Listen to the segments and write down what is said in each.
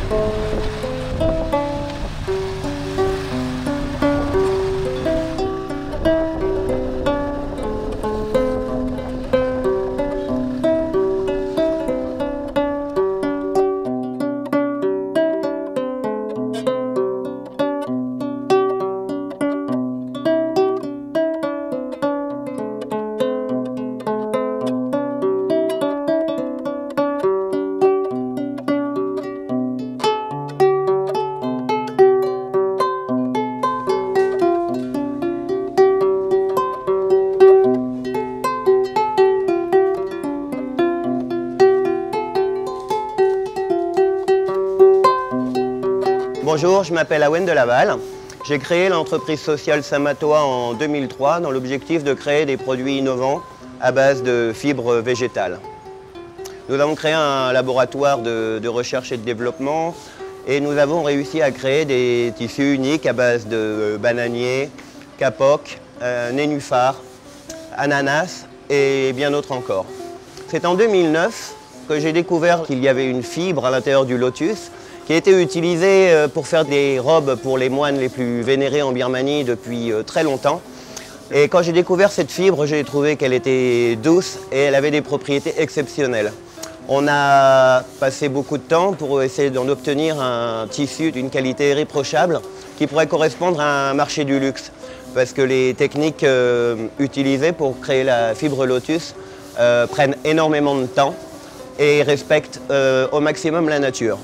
Bonjour, je m'appelle Awen de Laval. J'ai créé l'entreprise sociale Samatoa en 2003 dans l'objectif de créer des produits innovants à base de fibres végétales. Nous avons créé un laboratoire de recherche et de développement et nous avons réussi à créer des tissus uniques à base de bananier, kapok, nénuphar, ananas et bien d'autres encore. C'est en 2009 que j'ai découvert qu'il y avait une fibre à l'intérieur du lotus qui a été utilisée pour faire des robes pour les moines les plus vénérés en Birmanie depuis très longtemps. Et quand j'ai découvert cette fibre, j'ai trouvé qu'elle était douce et elle avait des propriétés exceptionnelles. On a passé beaucoup de temps pour essayer d'en obtenir un tissu d'une qualité irréprochable qui pourrait correspondre à un marché du luxe. Parce que les techniques utilisées pour créer la fibre lotus prennent énormément de temps et respectent au maximum la nature.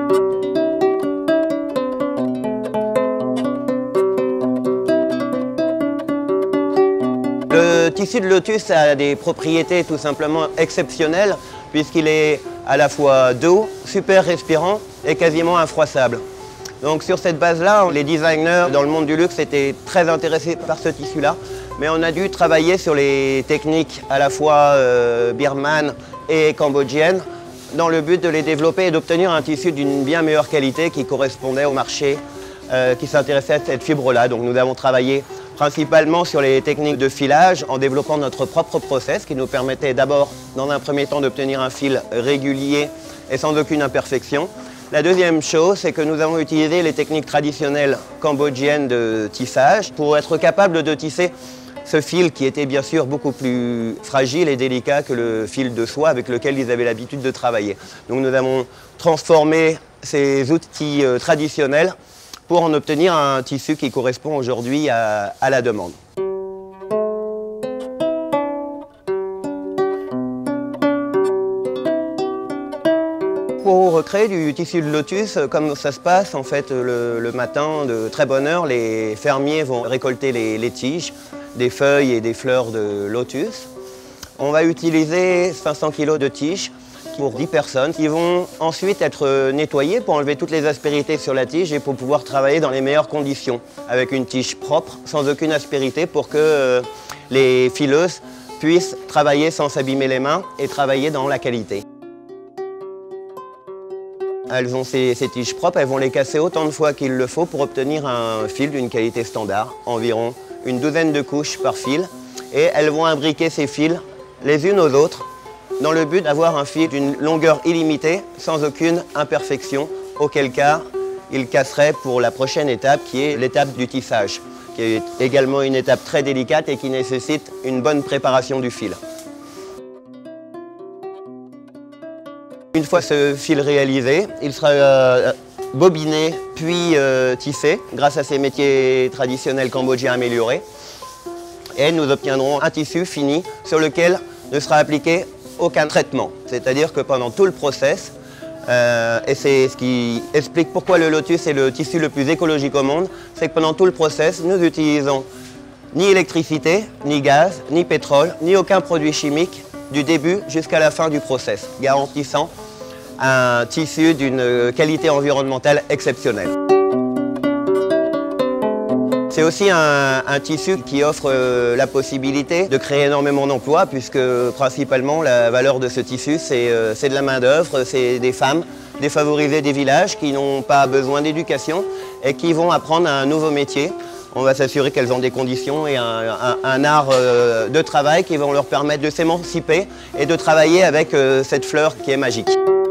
Le tissu de lotus a des propriétés tout simplement exceptionnelles puisqu'il est à la fois doux, super respirant et quasiment infroissable. Donc sur cette base-là, les designers dans le monde du luxe étaient très intéressés par ce tissu-là, mais on a dû travailler sur les techniques à la fois birmanes et cambodgiennes dans le but de les développer et d'obtenir un tissu d'une bien meilleure qualité qui correspondait au marché qui s'intéressait à cette fibre-là. Donc nous avons travaillé principalement sur les techniques de filage en développant notre propre process qui nous permettait d'abord, dans un premier temps, d'obtenir un fil régulier et sans aucune imperfection. La deuxième chose, c'est que nous avons utilisé les techniques traditionnelles cambodgiennes de tissage pour être capable de tisser ce fil qui était bien sûr beaucoup plus fragile et délicat que le fil de soie avec lequel ils avaient l'habitude de travailler. Donc nous avons transformé ces outils traditionnels pour en obtenir un tissu qui correspond aujourd'hui à la demande. Pour créer du tissu de lotus, comme ça se passe en fait le matin de très bonne heure, les fermiers vont récolter les tiges, des feuilles et des fleurs de lotus. On va utiliser 500 kg de tiges pour 10 personnes qui vont ensuite être nettoyées pour enlever toutes les aspérités sur la tige et pour pouvoir travailler dans les meilleures conditions avec une tige propre, sans aucune aspérité pour que les fileuses puissent travailler sans s'abîmer les mains et travailler dans la qualité. Elles ont ces tiges propres, elles vont les casser autant de fois qu'il le faut pour obtenir un fil d'une qualité standard, environ une douzaine de couches par fil, et elles vont imbriquer ces fils les unes aux autres dans le but d'avoir un fil d'une longueur illimitée, sans aucune imperfection, auquel cas il casserait pour la prochaine étape qui est l'étape du tissage, qui est également une étape très délicate et qui nécessite une bonne préparation du fil. Une fois ce fil réalisé, il sera bobiné puis tissé grâce à ces métiers traditionnels cambodgiens améliorés. Et nous obtiendrons un tissu fini sur lequel ne sera appliqué aucun traitement. C'est-à-dire que pendant tout le process, et c'est ce qui explique pourquoi le lotus est le tissu le plus écologique au monde, c'est que pendant tout le process, nous utilisons ni électricité, ni gaz, ni pétrole, ni aucun produit chimique du début jusqu'à la fin du process, garantissant un tissu d'une qualité environnementale exceptionnelle. C'est aussi un tissu qui offre la possibilité de créer énormément d'emplois puisque principalement la valeur de ce tissu c'est de la main-d'œuvre, c'est des femmes défavorisées des villages qui n'ont pas besoin d'éducation et qui vont apprendre un nouveau métier. On va s'assurer qu'elles ont des conditions et un art de travail qui vont leur permettre de s'émanciper et de travailler avec cette fleur qui est magique.